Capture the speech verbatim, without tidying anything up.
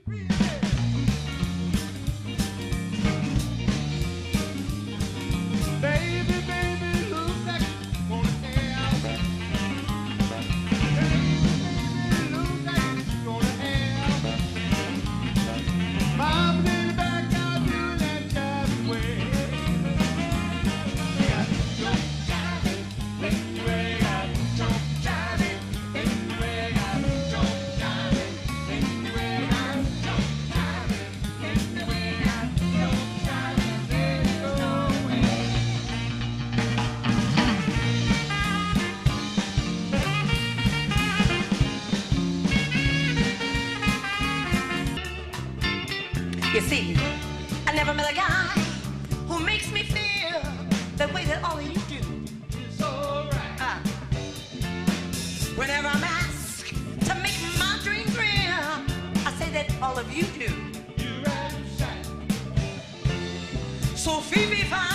You see, I never met a guy who makes me feel the way that all you do is so right. Uh, whenever I'm asked to make my dreams real, I say that all of you do. You right, shine. So Phoebe, fine.